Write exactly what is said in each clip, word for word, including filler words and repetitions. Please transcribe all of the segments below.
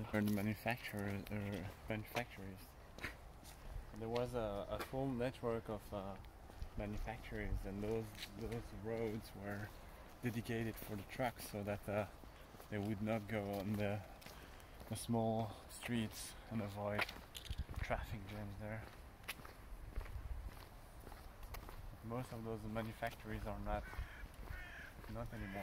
Or the manufacturers, uh, manufacturers. There was a, a full network of uh, manufacturers, and those those roads were dedicated for the trucks, so that uh, they would not go on the, the small streets and avoid traffic jams there. Most of those manufacturers are not not anymore.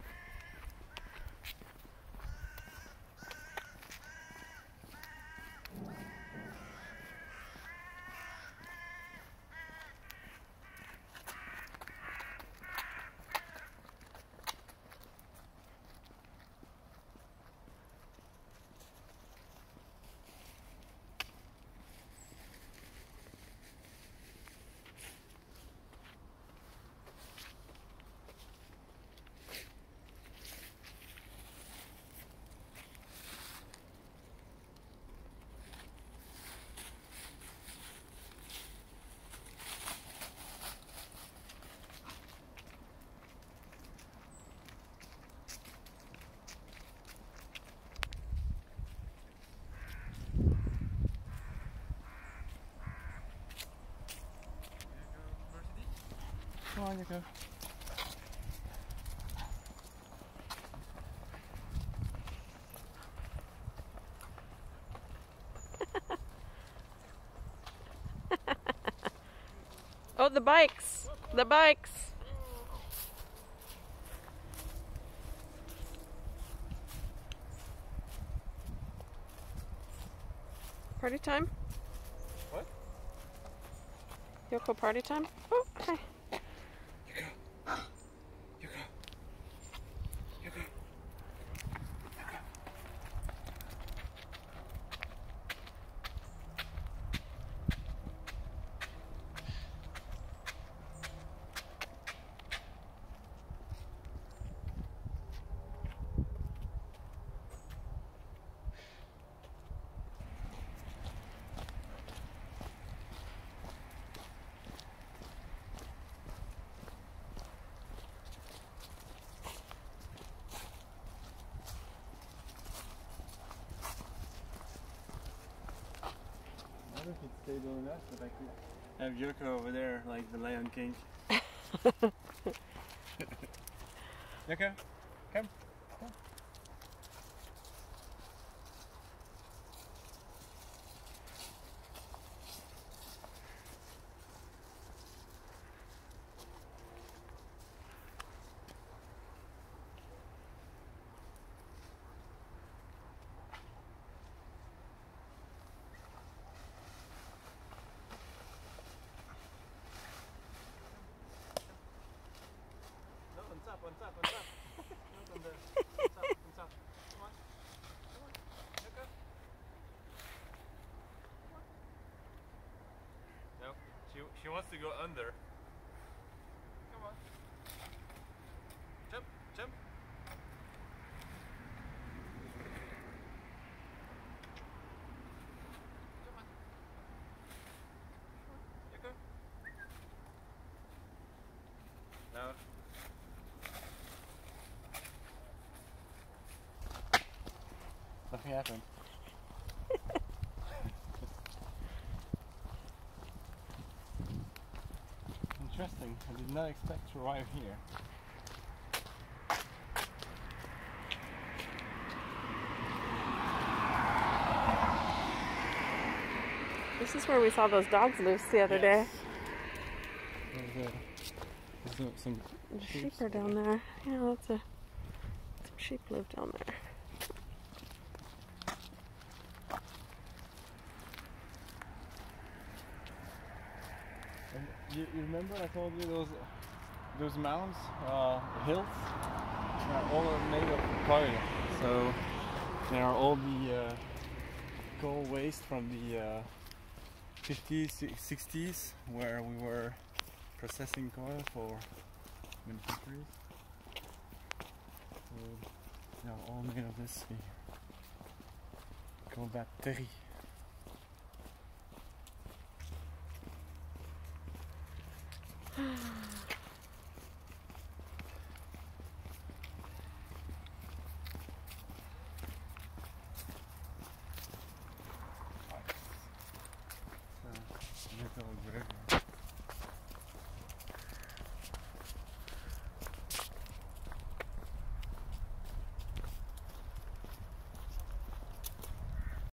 Come on, Yoko. Oh, the bikes! The bikes! Party time? What? Yoko, party time? Oh, hi. I don't know if he'd stay doing that, but I could have Yoko over there like the Lion King. Yoko, come. Come. On top, on top, on top. Not on there. On top, on top. Come on. Come on. Yoko. Come on. No, she, she wants to go under. Come on. Jump, jump. Come on. Come on. Yoko. No. Nothing happened. Interesting. I did not expect to arrive here. This is where we saw those dogs loose the other Yes. day. There's, a, there's a, some The sheep are down there. Yeah, that's a some sheep live down there. And you, you remember I told you those those mounds, uh, hills, are all made of coal. So they are all the uh, coal waste from the uh, fifties, sixties, where we were processing coal for many factories. So they are all made of this coal battery.